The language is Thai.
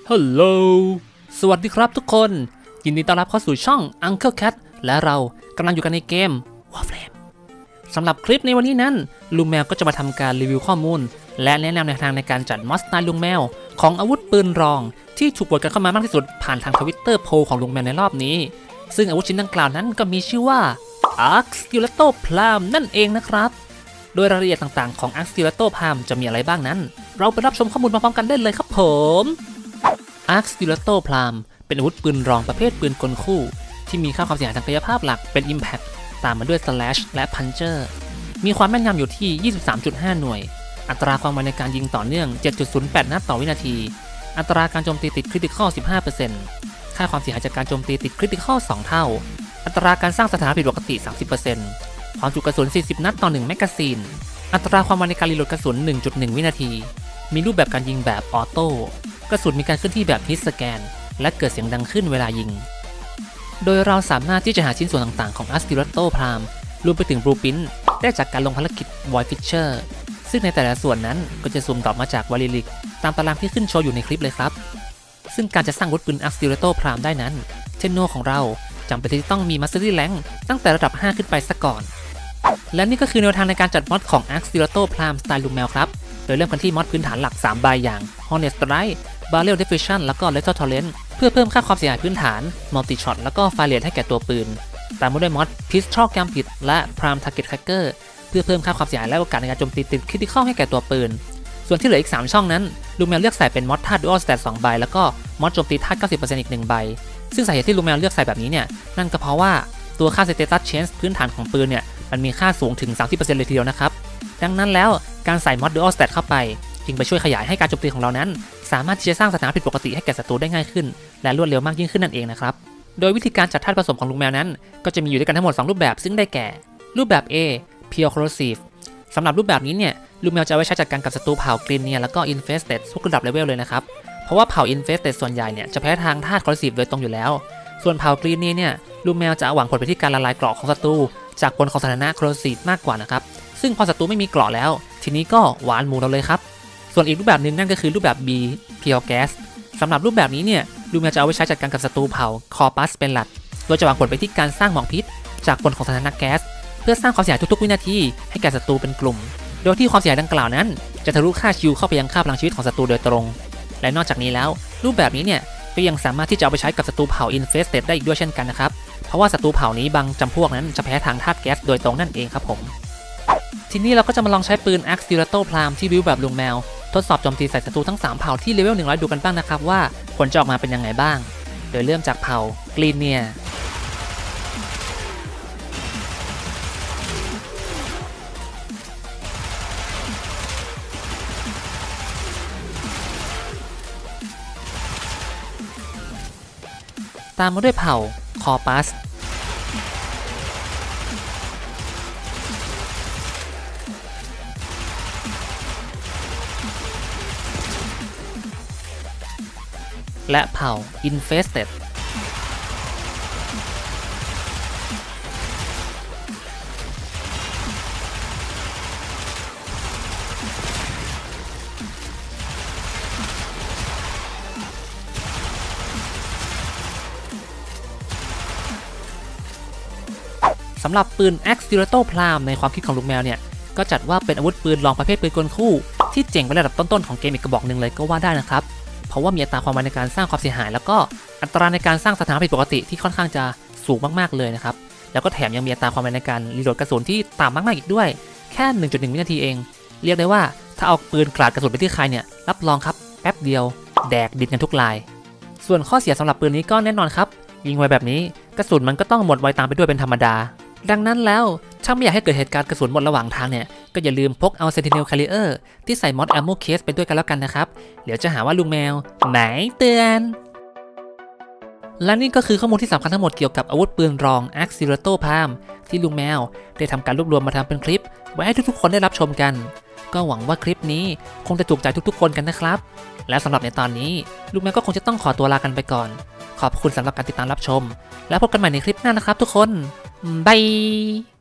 ฮัลโหลสวัสดีครับทุกคนยินดีต้อนรับเข้าสู่ช่อง Uncle Cat และเรากำลังอยู่กันในเกม Warframe สำหรับคลิปในวันนี้นั้นลุงแมวก็จะมาทำการรีวิวข้อมูลและแนะนำแนวทางในการจัดมอดสไตล์ลุงแมวของอาวุธปืนรองที่ถูกโหวตกันเข้ามามากที่สุดผ่านทาง Twitter Poll ของลุงแมวในรอบนี้ซึ่งอาวุธชิ้นดังกล่าวนั้นก็มีชื่อว่า Arc Stiletto Palm นั่นเองนะครับโดยรายละเอียดต่างๆของ Arc Stiletto Palm จะมีอะไรบ้างนั้นเราไปรับชมข้อมูลพร้อมๆกันได้เลยครับผม Arc Stiletto Palm เป็นอาวุธปืนรองประเภทปืนกลคู่ที่มีค่าความเสียหายทางกายภาพหลักเป็น Impact ตามมาด้วย Slash และ Puncher มีความแม่นยำอยู่ที่ 23.5 หน่วยอัตราความไวในการยิงต่อเนื่อง 7.08 นัดต่อวินาทีอัตราการโจมตีติด Critical 15% ค่าความเสียหายจากการโจมตีติด Critical 2 เท่าอัตราการสร้างสถานะผิดปกติ 30% ความจุกระสุน 40 นัดต่อ 1 แมกกาซีนอัตราความไวในการรีโหลดกระสุน 1.1 วินาทีมีรูปแบบการยิงแบบออโต้กระสุนมีการเคลื่อนที่แบบฮิตสแกนและเกิดเสียงดังขึ้นเวลายิงโดยเราสามารถที่จะหาชิ้นส่วนต่างๆของ Arc Stiletto Palm รวมไปถึง Blueprint ได้จากการลงภารกิจ Void Fisher ซึ่งในแต่ละส่วนนั้นก็จะซูมดรอปมาจากวาลิลิกตามตารางที่ขึ้นโชว์อยู่ในคลิปเลยครับซึ่งการจะสร้างอาวุธปืน Arc Stiletto Palm ได้นั้นเทนโนของเราจำเป็นที่ต้องมี Mastery Rank ตั้งแต่ระดับ 5 ขึ้นไปซะก่อนและนี่ก็คือแนวทางในการจัดมอดของ Arc Stiletto Palm สไตล์ลุงแมวครับโดยเริ่มกันที่มอดพื้นฐานหลัก3 ใบอย่าง Hornet Strike Barrel Diffusion แล้วก็ Lethal Torrent เพื่อเพิ่มค่าความเสียหายพื้นฐาน Multi Shot แล้วก็ Fire Rate ให้แก่ตัวปืนตามมาด้วยมอด Pistol Gambit และ Prime Target Cracker เพื่อเพิ่มค่าความเสียหายและโอกาสในการโจมตีติด Critical ให้แก่ตัวปืนส่วนที่เหลืออีก3ช่องนั้นลุงแมวเลือกใส่เป็นมอดธาตุ Dual Stat 2 ใบแล้วก็มอดโจมตีธาตุ 90% อีก1 ใบซึ่งสาเหตุที่ลุงแมวเลือกใส่แบบนี้เนี่ยนั่นก็เพราะว่าตัวค่า Status Change พื้นฐานของปืนเนี่ยมันมีค่าสูงถึง 30% เลยทีเดียวนะครับดังนั้นแล้วการใส่มอด Dual Stat เข้าไปจึงไปช่วยขยายให้การโจมตีของเรานั้นสามารถที่จะสร้างสถานะผิดปกติให้แก่ศัตรูได้ง่ายขึ้นและรวดเร็วมากยิ่งขึ้นนั่นเองนะครับโดยวิธีการจัดธาตุผสมของลุงแมวนั้นก็จะมีอยู่ด้วยกันทั้งหมด2รูปแบบซึ่งได้แก่รูปแบบ A Pure Corrosive สำหรับรูปแบบนี้เนี่ยลุงแมวจะเอาไว้ใช้จัดการกับศัตรูเผ่า Greeneer แล้วก็ Infested ทุกระดับเลเวลเลยนะครับเพราะว่าเผ่า Infested ส่วนใหญ่เนี่ยจะแพ้ทางธาตุ Corrosive โดยตรงอยู่แล้วส่วนเผ่า Greeneer เนี่ยลุงแมวจะหวังผลไปที่การละลายเกราะของศัตรูจากผลของสถานะ Corrosive มากกว่านะครับซึ่งพอศัตรูไม่มีเกราะแล้วทีนี้ก็หวานหมูเราเลยครับส่วนอีกรูปแบบหนึ่งนั่นก็คือรูปแบบ B Pure Gas สำหรับรูปแบบนี้เนี่ยลุงแมวจะเอาไว้ใช้จัดการกับศัตรูเผ่า Corpus เป็นหลักโดยจะหวังผลไปที่การสร้างหมอกพิษจากผลของสถานะแก๊สเพื่อสร้างความเสียหายทุกๆวินาทีให้แก่ศัตรูเป็นกลุ่มโดยที่ความเสียหายดังกล่าวนั้นจะทะลุค่าชิลเข้าไปยังค่าพลังชีวิตของศัตรูโดยตรงและนอกจากนี้แล้วรูปแบบนี้เนี่ยก็ยังสามารถที่จะเอาไปใช้กับศัตรูเผ่า Infested ได้อีกด้วยเช่นกันนะครับเพราะว่าศัตรูเผ่านี้บางจำพวกนั้นจะแพ้ทางธาตุแก๊สโดยตรงนั่นเองครับผมทีนี้เราก็จะมาลองใช้ปืน Arc Stiletto Palm ที่วิวแบบลุงแมวทดสอบโจมตีใส่ศัตรูทั้ง3เผ่าที่เลเวล100ดูกันบ้างนะครับว่าผลจะออกมาเป็นยังไงบ้างโดยเริ่มจากเผ่า Greeneerตามมาด้วยเผ่า Corpus และเผ่า Infestedสำหรับปืน Arc Stiletto Palm ในความคิดของลุงแมวเนี่ยก็จัดว่าเป็นอาวุธปืนรองประเภทปืนกลคู่ที่เจ๋งเป็นระดับต้นๆของเกมอีกกระบอกหนึ่งเลยก็ว่าได้นะครับเพราะว่ามีอัตราความไวในการสร้างความเสียหายแล้วก็อัตราในการสร้างสถานะผิดปกติที่ค่อนข้างจะสูงมากๆเลยนะครับแล้วก็แถมยังมีอัตราความไวในการรีโหลดกระสุนที่ต่ำมากๆอีกด้วยแค่ 1.1 วินาทีเองเรียกได้ว่าถ้าเอาปืนกราดกระสุนไปที่ใครเนี่ยรับรองครับแป๊บเดียวแดกดินกันทุกลายส่วนข้อเสียสำหรับปืนนี้ก็แน่นอนครับยิงไวแบบนี้กระสุนมันก็ต้องหมดไวตามไปด้วยเป็นธรรมดาดังนั้นแล้วถ้าไม่อยากให้เกิดเหตุการณ์กระสุนหมดระหว่างทางเนี่ยก็อย่าลืมพกเอา Sentinel Carrier ที่ใส่ Mod Ammo Case ไปด้วยกันแล้วกันนะครับเดี๋ยวจะหาว่าลุงแมวไหนเตือนและนี่ก็คือข้อมูลที่สำคัญทั้งหมดเกี่ยวกับอาวุธปืนรอง Arc Stiletto Palm ที่ลุงแมวได้ทำการรวบรวมมาทำเป็นคลิปไว้ให้ทุกๆคนได้รับชมกันก็หวังว่าคลิปนี้คงจะถูกใจทุกๆคนกันนะครับและสำหรับในตอนนี้ลุงแมวก็คงจะต้องขอตัวลากันไปก่อนขอบคุณสำหรับการติดตามรับชมแล้วพบกันใหม่ในคลิปหน้านะครับทุกคนบาย